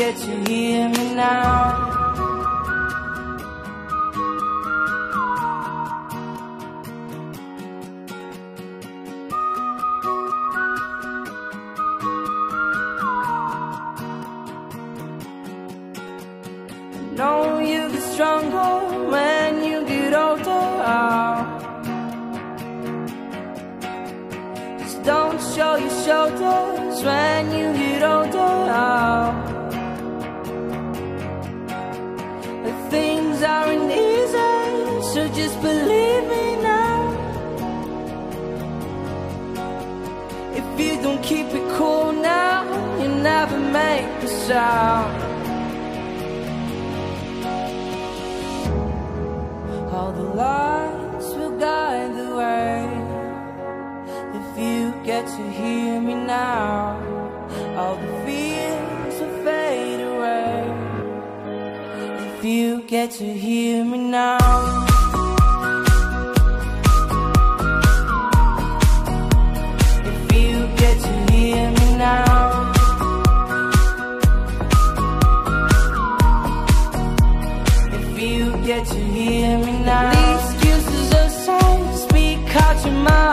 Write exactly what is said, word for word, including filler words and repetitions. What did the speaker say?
get to hear me now. Know you get stronger when you get older. Just don't show your shoulders when you get older. But things aren't easy, so just believe me now. If you don't keep it cool now, you never make a sound. All the lights will guide the way. If you get to hear me now, all the fears will fade away. If you get to hear me now. If you get to hear me now. If you get to hear me now. The excuses aside, speak out your mind.